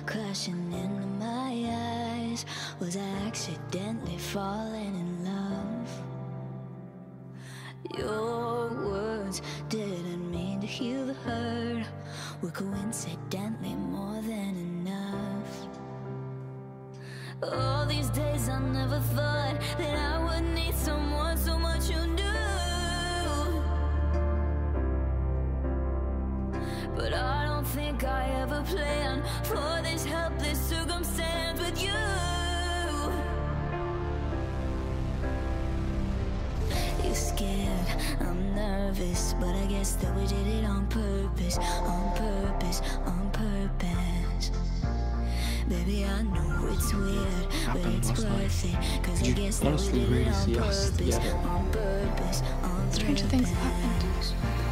crashing into my eyes. Was I accidentally falling in love? Your words didn't mean to heal the hurt, were coincidentally more than enough. All these days I never thought that I would need someone so much you knew. But I don't think I ever planned for this helpless circumstance with you. You're scared, I'm nervous, but I guess that we did it on purpose, on purpose, on purpose. Baby, I know it's weird, but it's worth it, cause I guess that we did it on purpose, on purpose, on purpose. Stranger things happened.